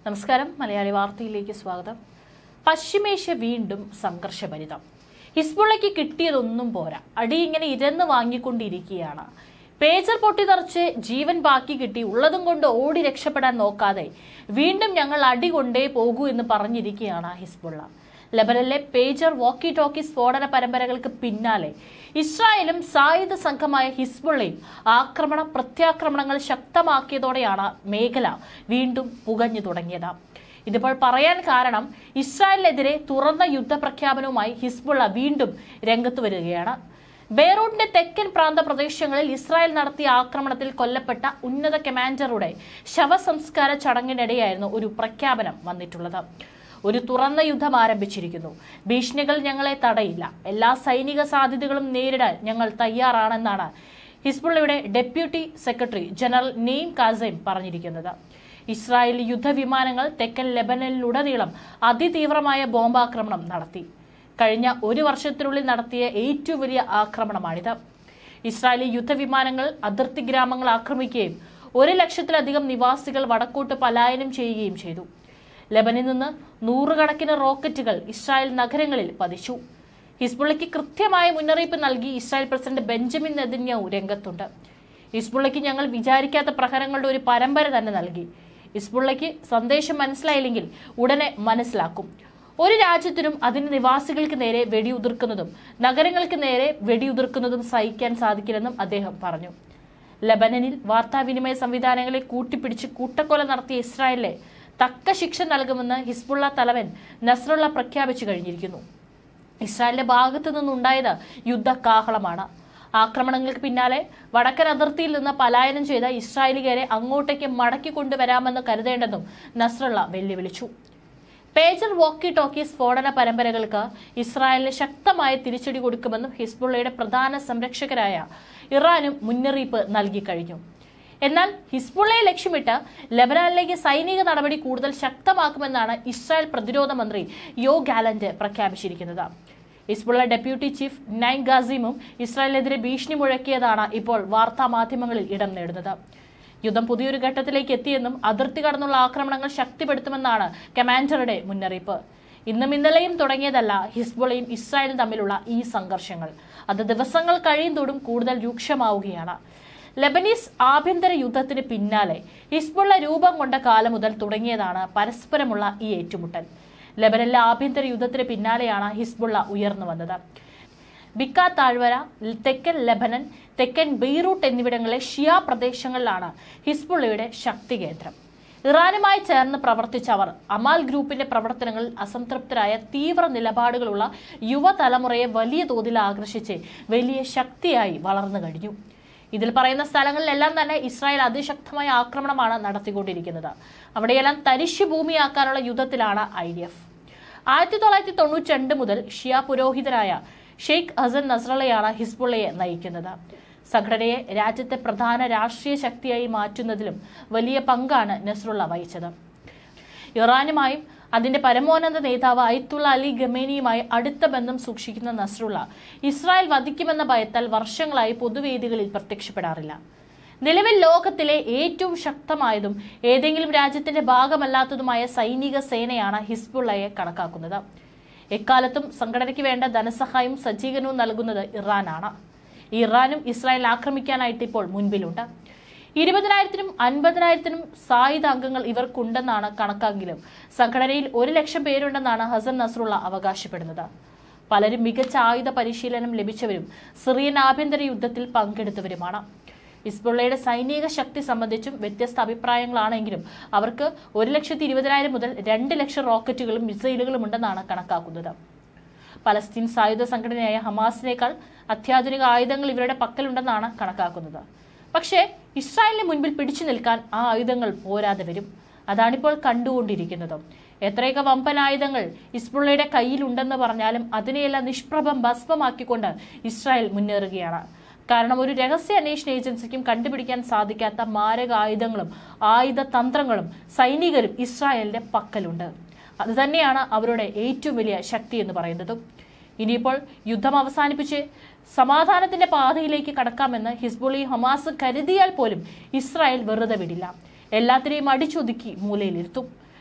നമസ്കാരം. മലയാളി വാർത്തയിലേക്ക് സ്വാഗതം. പശ്ചിമേഷ്യ വീണ്ടും സംഘർഷഭരിതം. ഹിസ്ബുള്ളയ്ക്ക് കിട്ടിയതൊന്നും പോരാ, അടി ഇങ്ങനെ ഇരന്ന് വാങ്ങിക്കൊണ്ടിരിക്കുകയാണ്. പേജർ പൊട്ടിത്തെറിച്ച് ജീവൻ ബാക്കി കിട്ടി ഉള്ളതും കൊണ്ട് ഓടി രക്ഷപ്പെടാൻ നോക്കാതെ വീണ്ടും ഞങ്ങൾ അടി കൊണ്ടേ പോകൂ എന്ന് പറഞ്ഞിരിക്കുകയാണ് ഹിസ്ബുള്ള. ലെബനനിലെ പേജർ വോക്കി ടോക്കി സ്ഫോടന പരമ്പരകൾക്ക് പിന്നാലെ ഇസ്രായേലും സായുധ സംഘമായ ഹിസ്ബുള്ളയും പ്രത്യാക്രമണങ്ങൾ ശക്തമാക്കിയതോടെയാണ് മേഖല വീണ്ടും പുകഞ്ഞു തുടങ്ങിയത്. ഇതിപ്പോൾ പറയാൻ കാരണം ഇസ്രായേലിനെതിരെ തുറന്ന യുദ്ധപ്രഖ്യാപനവുമായി ഹിസ്ബുള്ള വീണ്ടും രംഗത്ത് വരികയാണ്. ബെയ്റൂട്ടിന്റെ തെക്കൻ പ്രാന്ത പ്രദേശങ്ങളിൽ ഇസ്രായേൽ നടത്തിയ ആക്രമണത്തിൽ കൊല്ലപ്പെട്ട ഉന്നത കമാൻഡറുടെ ശവസംസ്കാര ചടങ്ങിനിടെയായിരുന്നു ഒരു പ്രഖ്യാപനം വന്നിട്ടുള്ളത്. ഒരു തുറന്ന യുദ്ധം ആരംഭിച്ചിരിക്കുന്നു. ഭീഷണികൾ ഞങ്ങളെ തടയില്ല. എല്ലാ സൈനിക സാധ്യതകളും നേരിടാൻ ഞങ്ങൾ തയ്യാറാണെന്നാണ് ഹിസ്ബുള്ളയുടെ deputy secretary general Naim Qassem പറഞ്ഞിരിക്കുന്നത്. ഇസ്രായേലി യുദ്ധവിമാനങ്ങൾ തെക്കൻ ലെബനനിലുടനീളം അതിതീവ്രമായ ബോംബാക്രമണം നടത്തി. കഴിഞ്ഞ ഒരു വർഷത്തിനുള്ളിൽ നടത്തിയ ഏറ്റവും വലിയ ആക്രമണമാണിത്. ഇസ്രായേലി യുദ്ധവിമാനങ്ങൾ അതിർത്തി ഗ്രാമങ്ങൾ ആക്രമിക്കുകയും 1,00,000-ലധികം നിവാസികൾ വടക്കോട്ട് പലായനം ചെയ്യുകയും ചെയ്തു. ലെബനിൽ നിന്ന് നൂറുകണക്കിന് റോക്കറ്റുകൾ ഇസ്രായേൽ നഗരങ്ങളിൽ പതിച്ചു. ഹിസ്ബുള്ളയ്ക്ക് കൃത്യമായ മുന്നറിയിപ്പ് നൽകി ഇസ്രായേൽ പ്രസിഡന്റ് ബെഞ്ചമിൻ നെതന്യാഹു രംഗത്തുണ്ട്. ഹിസ്ബുള്ളയ്ക്ക് ഞങ്ങൾ വിചാരിക്കാത്ത പ്രഹരങ്ങളുടെ ഒരു പരമ്പര തന്നെ നൽകി. ഹിസ്ബുള്ളയ്ക്ക് സന്ദേശം മനസ്സിലായില്ലെങ്കിൽ ഉടനെ മനസ്സിലാക്കും. ഒരു രാജ്യത്തിനും അതിന്റെ നിവാസികൾക്ക് നേരെ വെടിയുതിർക്കുന്നതും നഗരങ്ങൾക്ക് നേരെ വെടിയുതിർക്കുന്നതും സഹിക്കാൻ സാധിക്കില്ലെന്നും അദ്ദേഹം പറഞ്ഞു. ലെബനനിൽ വാർത്താവിനിമയ സംവിധാനങ്ങളെ കൂട്ടിപ്പിടിച്ച് കൂട്ടക്കൊല നടത്തിയ ഇസ്രായേലിലെ തക്ക ശിക്ഷ നൽകുമെന്ന് ഹിസ്ബുള്ള തലവൻ നസ്രള്ള പ്രഖ്യാപിച്ചു കഴിഞ്ഞിരിക്കുന്നു. ഇസ്രായേലിന്റെ ഭാഗത്തു നിന്നുണ്ടായത് യുദ്ധകാഹളമാണ്. ആക്രമണങ്ങൾക്ക് പിന്നാലെ വടക്കൻ അതിർത്തിയിൽ നിന്ന് പലായനം ചെയ്ത ഇസ്രായേലിയരെ അങ്ങോട്ടേക്ക് മടക്കി കൊണ്ടുവരാമെന്ന് കരുതേണ്ടെന്നും നസ്രള്ള വെല്ലുവിളിച്ചു. പേജർ വോക്കി ടോക്കി സ്ഫോടന പരമ്പരകൾക്ക് ഇസ്രായേലിന് ശക്തമായ തിരിച്ചടി കൊടുക്കുമെന്നും ഹിസ്ബുള്ളയുടെ പ്രധാന സംരക്ഷകരായ ഇറാനും മുന്നറിയിപ്പ് നൽകി കഴിഞ്ഞു. എന്നാൽ ഹിസ്ബുള്ളയെ ലക്ഷ്യമിട്ട് ലെബനാനിലേക്ക് സൈനിക നടപടി കൂടുതൽ ശക്തമാക്കുമെന്നാണ് ഇസ്രായേൽ പ്രതിരോധ മന്ത്രി യോ ഗാലന്റ് പ്രഖ്യാപിച്ചിരിക്കുന്നത്. ഹിസ്ബുള്ള ഡെപ്യൂട്ടി ചീഫ് നൈം ഗാസിമും ഇസ്രായേലിനെതിരെ ഭീഷണി മുഴക്കിയതാണ് ഇപ്പോൾ വാർത്താ മാധ്യമങ്ങളിൽ ഇടം നേടുന്നത്. യുദ്ധം പുതിയൊരു ഘട്ടത്തിലേക്ക് എത്തിയെന്നും അതിർത്തി കടന്നുള്ള ആക്രമണങ്ങൾ ശക്തിപ്പെടുത്തുമെന്നാണ് കമാൻഡറുടെ മുന്നറിയിപ്പ്. ഇന്നും ഇന്നലെയും തുടങ്ങിയതല്ല ഹിസ്ബുള്ളയും ഇസ്രായേലും തമ്മിലുള്ള ഈ സംഘർഷങ്ങൾ. അത് ദിവസങ്ങൾ കഴിയുന്തോറും കൂടുതൽ രൂക്ഷമാവുകയാണ്. ലെബനീസ് ആഭ്യന്തര യുദ്ധത്തിന് പിന്നാലെ ഹിസ്ബുള്ള രൂപം കൊണ്ട കാലം മുതൽ തുടങ്ങിയതാണ് പരസ്പരമുള്ള ഈ ഏറ്റുമുട്ടൽ. ലെബനനിലെ ആഭ്യന്തര യുദ്ധത്തിന് പിന്നാലെയാണ് ഹിസ്ബുള്ള ഉയർന്നു വന്നത്. ബിക്ക താഴ്വര, തെക്കൻ ലെബനൻ, തെക്കൻ ബെയ്റൂട്ട് എന്നിവിടങ്ങളിലെ ഷിയ പ്രദേശങ്ങളിലാണ് ഹിസ്ബുള്ളയുടെ ശക്തി കേന്ദ്രം. ഇറാനുമായി ചേർന്ന് പ്രവർത്തിച്ച അവർ അമാൽ ഗ്രൂപ്പിന്റെ പ്രവർത്തനങ്ങളിൽ അസംതൃപ്തരായ തീവ്ര നിലപാടുകളുള്ള യുവതലമുറയെ വലിയ തോതിൽ ആകർഷിച്ച് വലിയ ശക്തിയായി വളർന്നു കഴിഞ്ഞു. ഇതിൽ പറയുന്ന സ്ഥലങ്ങളിലെല്ലാം തന്നെ ഇസ്രായേൽ അതിശക്തമായ ആക്രമണമാണ് നടത്തിക്കൊണ്ടിരിക്കുന്നത്. അവിടെയെല്ലാം തരിശു ഭൂമിയാക്കാനുള്ള യുദ്ധത്തിലാണ് IDF. 1992 മുതൽ ഷിയ പുരോഹിതനായ ഷെയ്ഖ് ഹസൻ നസ്രള്ളയാണ് ഹിസ്ബുള്ളയെ നയിക്കുന്നത്. സംഘടനയെ രാജ്യത്തെ പ്രധാന രാഷ്ട്രീയ ശക്തിയായി മാറ്റുന്നതിലും വലിയ പങ്കാണ് നസ്രുള്ള വഹിച്ചത്. ഇറാനുമായും അതിന്റെ പരമോന്നത നേതാവ് അയത്തുള്ള അലി ഖമേനിയുമായി അടുത്ത ബന്ധം സൂക്ഷിക്കുന്ന നസ്രുള്ള ഇസ്രായേൽ വധിക്കുമെന്ന ഭയത്താൽ വർഷങ്ങളായി പൊതുവേദികളിൽ പ്രത്യക്ഷപ്പെടാറില്ല. നിലവിൽ ലോകത്തിലെ ഏറ്റവും ശക്തമായതും ഏതെങ്കിലും രാജ്യത്തിന്റെ ഭാഗമല്ലാത്തതുമായ സൈനിക സേനയാണ് ഹിസ്ബുള്ളയെ കണക്കാക്കുന്നത്. എക്കാലത്തും സംഘടനയ്ക്ക് വേണ്ട ധനസഹായവും സജ്ജീകരണവും നൽകുന്നത് ഇറാനാണ്. ഇറാനും ഇസ്രായേൽ ആക്രമിക്കാനായിട്ട് ഇപ്പോൾ മുൻപിലുണ്ട്. 20,000-നും 50,000-നും സായുധ അംഗങ്ങൾ ഇവർക്കുണ്ടെന്നാണ് കണക്കെങ്കിലും സംഘടനയിൽ 1,00,000 പേരുണ്ടെന്നാണ് ഹസൻ നസ്രുള്ള അവകാശപ്പെടുന്നത്. പലരും മികച്ച ആയുധ പരിശീലനം ലഭിച്ചവരും സിറിയൻ ആഭ്യന്തര യുദ്ധത്തിൽ പങ്കെടുത്തവരുമാണ്. ഹിസ്ബുള്ളയുടെ സൈനിക ശക്തി സംബന്ധിച്ചും വ്യത്യസ്ത അഭിപ്രായങ്ങളാണെങ്കിലും അവർക്ക് 1,20,000 മുതൽ 2,00,000 റോക്കറ്റുകളും മിസൈലുകളും ഉണ്ടെന്നാണ് കണക്കാക്കുന്നത്. പലസ്തീൻ സായുധ സംഘടനയായ ഹമാസിനേക്കാൾ അത്യാധുനിക ആയുധങ്ങൾ ഇവരുടെ പക്കലുണ്ടെന്നാണ് കണക്കാക്കുന്നത്. പക്ഷേ ഇസ്രായേലിന് മുൻപിൽ പിടിച്ചു നിൽക്കാൻ ആ ആയുധങ്ങൾ പോരാതെ വരും. അതാണിപ്പോൾ കണ്ടുകൊണ്ടിരിക്കുന്നത്. എത്രയൊക്കെ വമ്പൻ ആയുധങ്ങൾ ഹിസ്ബുള്ളയുടെ കയ്യിലുണ്ടെന്ന് പറഞ്ഞാലും അതിനെയെല്ലാം നിഷ്പ്രഭം ഭസ്മമാക്കിക്കൊണ്ട് ഇസ്രായേൽ മുന്നേറുകയാണ്. കാരണം ഒരു രഹസ്യ അന്വേഷണ ഏജൻസിക്കും കണ്ടുപിടിക്കാൻ സാധിക്കാത്ത മാരക ആയുധങ്ങളും ആയുധ തന്ത്രങ്ങളും സൈനികരും ഇസ്രായേലിന്റെ പക്കലുണ്ട്. അത് തന്നെയാണ് അവരുടെ ഏറ്റവും വലിയ ശക്തി എന്ന് പറയുന്നത്. ഇനിയിപ്പോൾ യുദ്ധം അവസാനിപ്പിച്ച് സമാധാനത്തിന്റെ പാതയിലേക്ക് കടക്കാമെന്ന് ഹിസ്ബുള്ളയും ഹമാസും കരുതിയാൽ പോലും ഇസ്രായേൽ വെറുതെ വിടില്ല. എല്ലാത്തിനെയും അടിച്ചൊതുക്കി മൂലയിലിരുത്തും.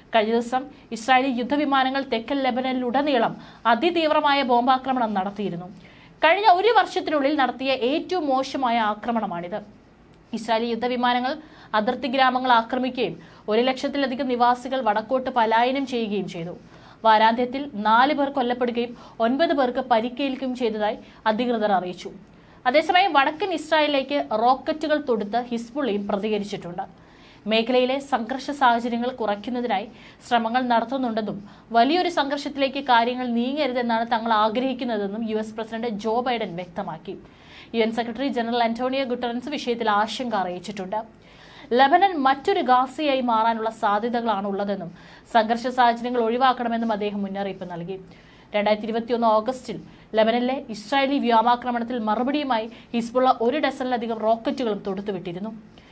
കഴിഞ്ഞ ദിവസം ഇസ്രായേലി യുദ്ധവിമാനങ്ങൾ തെക്കൻ ലെബനനിലുടനീളം അതിതീവ്രമായ ബോംബാക്രമണം നടത്തിയിരുന്നു. കഴിഞ്ഞ ഒരു വർഷത്തിനുള്ളിൽ നടത്തിയ ഏറ്റവും മോശമായ ആക്രമണമാണിത്. ഇസ്രായേലി യുദ്ധവിമാനങ്ങൾ അതിർത്തി ഗ്രാമങ്ങൾ ആക്രമിക്കുകയും 1,00,000-ലധികം നിവാസികൾ വടക്കോട്ട് പലായനം ചെയ്യുകയും ചെയ്തു. വാരാന്ത്യത്തിൽ 4 പേർ കൊല്ലപ്പെടുകയും 9 പേർക്ക് പരിക്കേൽക്കുകയും ചെയ്തതായി അധികൃതർ അറിയിച്ചു. അതേസമയം വടക്കൻ ഇസ്രായേലിലേക്ക് റോക്കറ്റുകൾ തൊടുത്ത് ഹിസ്ബുള്ളയും പ്രതികരിച്ചിട്ടുണ്ട്. മേഖലയിലെ സംഘർഷ സാഹചര്യങ്ങൾ കുറയ്ക്കുന്നതിനായി ശ്രമങ്ങൾ നടത്തുന്നുണ്ടെന്നും വലിയൊരു സംഘർഷത്തിലേക്ക് കാര്യങ്ങൾ നീങ്ങരുതെന്നാണ് തങ്ങൾ ആഗ്രഹിക്കുന്നതെന്നും US പ്രസിഡന്റ് ജോ ബൈഡൻ വ്യക്തമാക്കി. UN secretary general Antonio Guterres വിഷയത്തിൽ ആശങ്ക അറിയിച്ചിട്ടുണ്ട്. ലെബനൻ മറ്റൊരു ഗാസയായി മാറാനുള്ള സാധ്യതകളാണ് ഉള്ളതെന്നും സംഘർഷ സാഹചര്യങ്ങൾ ഒഴിവാക്കണമെന്നും അദ്ദേഹം മുന്നറിയിപ്പ് നൽകി. 2021 ഓഗസ്റ്റിൽ ലെബനനിലെ ഇസ്രായേലി വ്യോമാക്രമണത്തിൽ മറുപടിയുമായി ഹിസ്ബുള്ള 1 ഡസനിലധികം റോക്കറ്റുകളും തൊടുത്തുവിട്ടിരുന്നു.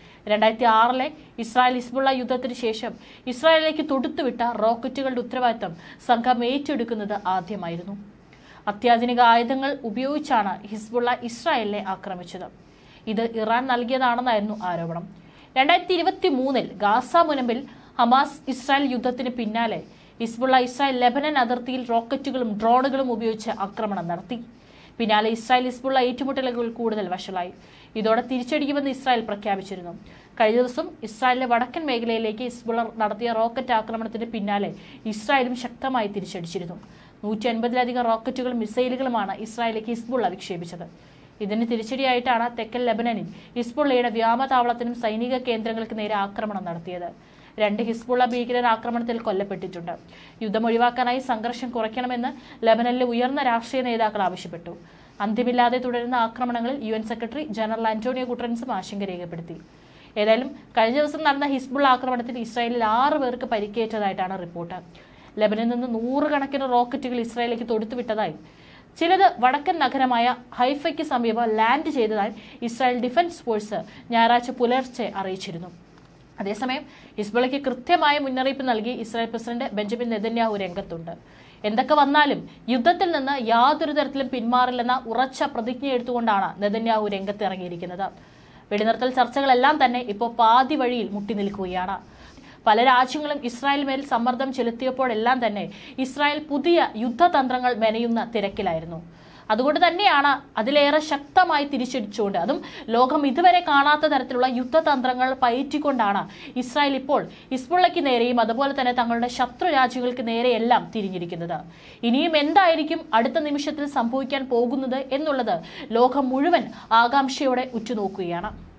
2006 ഇസ്രായേൽ ഹിസ്ബുള്ള യുദ്ധത്തിന് ശേഷം ഇസ്രായേലിലേക്ക് തൊടുത്തുവിട്ട റോക്കറ്റുകളുടെ ഉത്തരവാദിത്തം സംഘം ഏറ്റെടുക്കുന്നത് ആദ്യമായിരുന്നു. അത്യാധുനിക ആയുധങ്ങൾ ഉപയോഗിച്ചാണ് ഹിസ്ബുള്ള ഇസ്രായേലിനെ ആക്രമിച്ചത്. ഇത് ഇറാൻ നൽകിയതാണെന്നായിരുന്നു ആരോപണം. 2023 ഗാസ മുനമ്പിൽ ഹമാസ് ഇസ്രായേൽ യുദ്ധത്തിന് പിന്നാലെ ഹിസ്ബുള്ള ഇസ്രായേൽ ലെബനൻ അതിർത്തിയിൽ റോക്കറ്റുകളും ഡ്രോണുകളും ഉപയോഗിച്ച് ആക്രമണം നടത്തി. പിന്നാലെ ഇസ്രായേൽ ഹിസ്ബുള്ള ഏറ്റുമുട്ടലുകൾ കൂടുതൽ വഷളായി. ഇതോടെ തിരിച്ചടിക്കുമെന്ന് ഇസ്രായേൽ പ്രഖ്യാപിച്ചിരുന്നു. കഴിഞ്ഞ ദിവസം ഇസ്രായേലിലെ വടക്കൻ മേഖലയിലേക്ക് ഹിസ്ബുള്ള നടത്തിയ റോക്കറ്റ് ആക്രമണത്തിന് പിന്നാലെ ഇസ്രായേലും ശക്തമായി തിരിച്ചടിച്ചിരുന്നു. 150-ലധികം റോക്കറ്റുകളും മിസൈലുകളുമാണ് ഇസ്രായേലിലേക്ക് ഹിസ്ബുള്ള വിക്ഷേപിച്ചത്. ഇതിന് തിരിച്ചടിയായിട്ടാണ് തെക്കൻ ലെബനനിൽ ഹിസ്ബുള്ളയുടെ വ്യോമതാവളത്തിനും സൈനിക കേന്ദ്രങ്ങൾക്ക് നേരെ ആക്രമണം നടത്തിയത്. 2 ഹിസ്ബുള്ള ഭീകരർ ആക്രമണത്തിൽ കൊല്ലപ്പെട്ടിട്ടുണ്ട്. യുദ്ധം ഒഴിവാക്കാനായി സംഘർഷം കുറയ്ക്കണമെന്ന് ലെബനനിലെ ഉയർന്ന രാഷ്ട്രീയ നേതാക്കൾ ആവശ്യപ്പെട്ടു. അന്ത്യമില്ലാതെ തുടരുന്ന ആക്രമണങ്ങളിൽ UN സെക്രട്ടറി ജനറൽ അന്റോണിയോ ഗുട്ടറൻസും ആശങ്ക രേഖപ്പെടുത്തി. ഏതായാലും കഴിഞ്ഞ ദിവസം നടന്ന ഹിസ്ബുള്ള ആക്രമണത്തിൽ ഇസ്രായേലിൽ 6 പേർക്ക് പരിക്കേറ്റതായിട്ടാണ് റിപ്പോർട്ട്. ലെബനിൽ നിന്ന് 100 കണക്കിന് റോക്കറ്റുകൾ ഇസ്രായേലിലേക്ക് തൊടുത്തുവിട്ടതായി, ചിലത് വടക്കൻ നഗരമായ ഹൈഫയ്ക്ക് സമീപം ലാൻഡ് ചെയ്തതായി ഇസ്രായേൽ ഡിഫൻസ് ഫോഴ്സ് ഞായറാഴ്ച പുലർച്ചെ അറിയിച്ചിരുന്നു. അതേസമയം ഹിസ്ബുള്ളയ്ക്ക് കൃത്യമായ മുന്നറിയിപ്പ് നൽകി ഇസ്രായേൽ പ്രസിഡന്റ് ബെഞ്ചമിൻ നെതന്യാഹു രംഗത്തുണ്ട്. എന്തൊക്കെ വന്നാലും യുദ്ധത്തിൽ നിന്ന് യാതൊരു തരത്തിലും പിന്മാറില്ലെന്ന ഉറച്ച പ്രതിജ്ഞയെടുത്തുകൊണ്ടാണ് നെതന്യാഹു രംഗത്തിറങ്ങിയിരിക്കുന്നത്. വെടിനിർത്തൽ ചർച്ചകളെല്ലാം തന്നെ ഇപ്പോൾ പാതി വഴിയിൽ മുട്ടി നിൽക്കുകയാണ്. പല രാജ്യങ്ങളും ഇസ്രായേൽ മേൽ സമ്മർദ്ദം ചെലുത്തിയപ്പോഴെല്ലാം തന്നെ ഇസ്രായേൽ പുതിയ യുദ്ധതന്ത്രങ്ങൾ മെനയുന്ന തിരക്കിലായിരുന്നു. അതുകൊണ്ട് തന്നെയാണ് അതിലേറെ ശക്തമായി തിരിച്ചടിച്ചുകൊണ്ട്, അതും ലോകം ഇതുവരെ കാണാത്ത തരത്തിലുള്ള യുദ്ധതന്ത്രങ്ങൾ പയറ്റിക്കൊണ്ടാണ് ഇസ്രായേൽ ഇപ്പോൾ ഹിസ്ബുള്ളയ്ക്ക് നേരെയും അതുപോലെ തന്നെ തങ്ങളുടെ ശത്രു രാജ്യങ്ങൾക്ക് നേരെയെല്ലാം തിരിഞ്ഞിരിക്കുന്നത്. ഇനിയും എന്തായിരിക്കും അടുത്ത നിമിഷത്തിൽ സംഭവിക്കാൻ പോകുന്നത് എന്നുള്ളത് ലോകം മുഴുവൻ ആകാംക്ഷയോടെ ഉറ്റുനോക്കുകയാണ്.